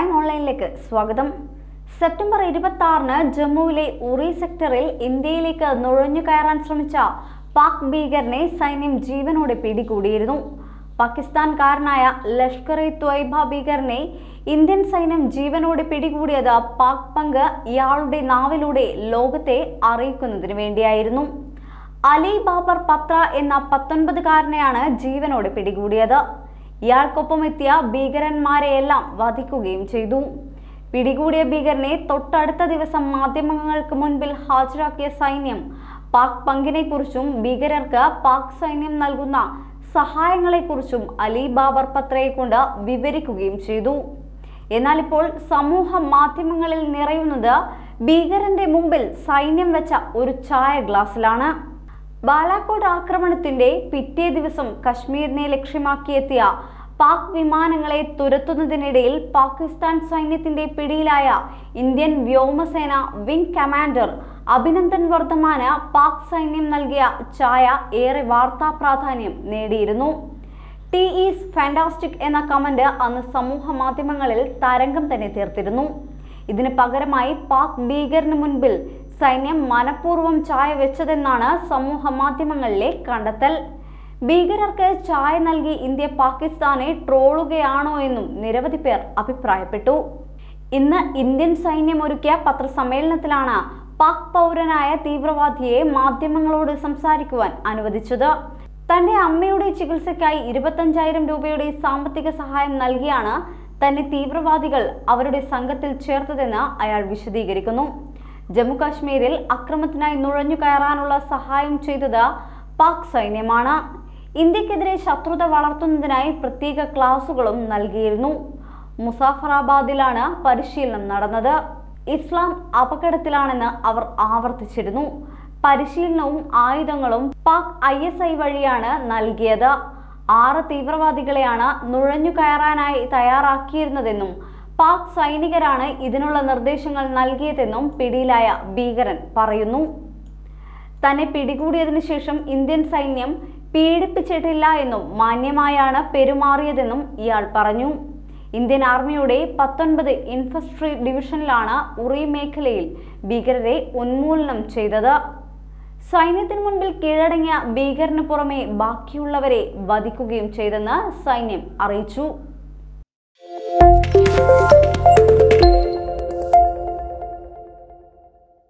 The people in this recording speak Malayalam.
പ്രൈം ഓൺലൈനിലേക്ക് സ്വാഗതം. സെപ്റ്റംബർ 26-ന് ജമ്മുവിലെ ഉറി സെക്ടറിൽ ഇന്ത്യയിലേക്ക് നുഴഞ്ഞു കയറാൻ ശ്രമിച്ച പാക് ഭീകരനെ സൈന്യം ജീവനോടെ പിടികൂടിയിരുന്നു. പാകിസ്ഥാൻകാരനായ ലഷ്കർ-ഇ-ത്വയ്ബ ഭീകരനെ ഇന്ത്യൻ സൈന്യം ജീവനോടെ പിടികൂടിയത് പാക് പങ്ക് ഇയാളുടെ നാവിലൂടെ ലോകത്തെ അറിയിക്കുന്നതിന് വേണ്ടിയായിരുന്നു. അലി ബാബർ പത്ര എന്ന 19-കാരനെയാണ് ജീവനോടെ പിടികൂടിയത്. ഇയാൾക്കൊപ്പം എത്തിയ ഭീകരന്മാരെയെല്ലാം വധിക്കുകയും ചെയ്തു. പിടികൂടിയ ഭീകരനെ തൊട്ടടുത്ത ദിവസം മാധ്യമങ്ങൾക്ക് മുൻപിൽ ഹാജരാക്കിയ സൈന്യം പാക് പങ്കിനെക്കുറിച്ചും ഭീകരർക്ക് പാക് സൈന്യം നൽകുന്ന സഹായങ്ങളെക്കുറിച്ചും അലി ബാബർ പത്രയെ കൊണ്ട് വിവരിക്കുകയും ചെയ്തു. എന്നാൽ ഇപ്പോൾ സമൂഹ മാധ്യമങ്ങളിൽ നിറയുന്നത് ഭീകരന്റെ മുമ്പിൽ സൈന്യം വെച്ച ഒരു ചായ ഗ്ലാസ്സിലാണ്. ബാലാക്കോട്ട് ആക്രമണത്തിന്റെ പിറ്റേ ദിവസം കശ്മീരിനെ ലക്ഷ്യമാക്കിയെത്തിയ പാക് വിമാനങ്ങളെ തുരത്തുന്നതിനിടയിൽ പാകിസ്ഥാൻ സൈന്യത്തിന്റെ പിടിയിലായ ഇന്ത്യൻ വ്യോമസേന വിംഗ് കമാൻഡർ അഭിനന്ദൻ വർദ്ധമാന് പാക് സൈന്യം നൽകിയ ചായ ഏറെ വാർത്താ പ്രാധാന്യം നേടിയിരുന്നു. "ടി ഈസ് ഫാന്റാസ്റ്റിക്" എന്ന കമന്റ് അന്ന് സമൂഹ മാധ്യമങ്ങളിൽ തരംഗം തന്നെ തീർത്തിരുന്നു. ഇതിന് പകരമായി പാക് ഭീകരന് മുൻപിൽ സൈന്യം മനഃപൂർവ്വം ചായ വെച്ചതെന്നാണ് സമൂഹ മാധ്യമങ്ങളിലെ കണ്ടെത്തൽ. ഭീകരർക്ക് ചായ നൽകി ഇന്ത്യ പാകിസ്ഥാനെ ട്രോളുകയാണോ എന്നും നിരവധി പേർ അഭിപ്രായപ്പെട്ടു. ഇന്ന് ഇന്ത്യൻ സൈന്യം ഒരുക്കിയ പത്രസമ്മേളനത്തിലാണ് പാക് പൗരനായ തീവ്രവാദിയെ മാധ്യമങ്ങളോട് സംസാരിക്കുവാൻ അനുവദിച്ചത്. തന്റെ അമ്മയുടെ ചികിത്സയ്ക്കായി 25,000 രൂപയുടെ സാമ്പത്തിക സഹായം നൽകിയാണ് തന്നെ തീവ്രവാദികൾ അവരുടെ സംഘത്തിൽ ചേർത്തതെന്ന് അയാൾ വിശദീകരിക്കുന്നു. ജമ്മു കാശ്മീരിൽ അക്രമത്തിനായി നുഴഞ്ഞു കയറാനുള്ള സഹായം ചെയ്തത് പാക് സൈന്യമാണ്. ഇന്ത്യക്കെതിരെ ശത്രുത വളർത്തുന്നതിനായി പ്രത്യേക ക്ലാസുകളും നൽകിയിരുന്നു. മുസാഫറാബാദിലാണ് പരിശീലനം നടന്നത്. ഇസ്ലാം അപകടത്തിലാണെന്ന് അവർ ആവർത്തിച്ചിരുന്നു. പരിശീലനവും ആയുധങ്ങളും പാക് ISI വഴിയാണ് നൽകിയത്. 6 തീവ്രവാദികളെയാണ് നുഴഞ്ഞു കയറാനായി തയ്യാറാക്കിയിരുന്നതെന്നും പാക് സൈനികരാണ് ഇതിനുള്ള നിർദ്ദേശങ്ങൾ നൽകിയതെന്നും പിടിയിലായ ഭീകരൻ പറയുന്നു. തന്നെ പിടികൂടിയതിനു ശേഷം ഇന്ത്യൻ സൈന്യം പീഡിപ്പിച്ചിട്ടില്ല എന്നും മാന്യമായാണ് പെരുമാറിയതെന്നും ഇയാൾ പറഞ്ഞു. ഇന്ത്യൻ ആർമിയുടെ 19 ഇൻഫൻട്രി ഡിവിഷനിലാണ് ഉറി മേഖലയിൽ ഭീകരരെ ഉന്മൂലനം ചെയ്തത്. സൈന്യത്തിന് മുൻപിൽ കീഴടങ്ങിയ ഭീകരന് പുറമെ ബാക്കിയുള്ളവരെ വധിക്കുകയും ചെയ്തെന്ന് സൈന്യം അറിയിച്ചു.